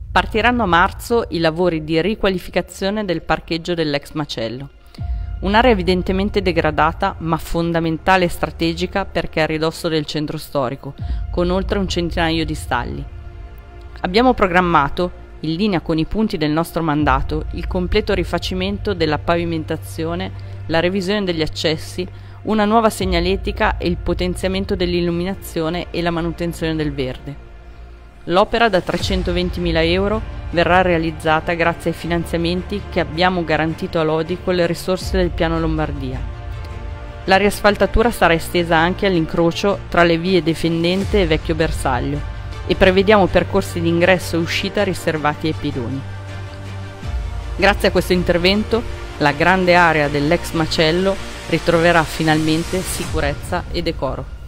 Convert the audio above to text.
Partiranno a marzo i lavori di riqualificazione del parcheggio dell'ex macello. Un'area evidentemente degradata, ma fondamentale e strategica perché è a ridosso del centro storico, con oltre un centinaio di stalli. Abbiamo programmato, in linea con i punti del nostro mandato, il completo rifacimento della pavimentazione, la revisione degli accessi, una nuova segnaletica e il potenziamento dell'illuminazione e la manutenzione del verde. L'opera da 320.000 euro verrà realizzata grazie ai finanziamenti che abbiamo garantito a Lodi con le risorse del Piano Lombardia. La riasfaltatura sarà estesa anche all'incrocio tra le vie Defendente e Vecchio Bersaglio e prevediamo percorsi di ingresso e uscita riservati ai pedoni. Grazie a questo intervento, la grande area dell'ex macello ritroverà finalmente sicurezza e decoro.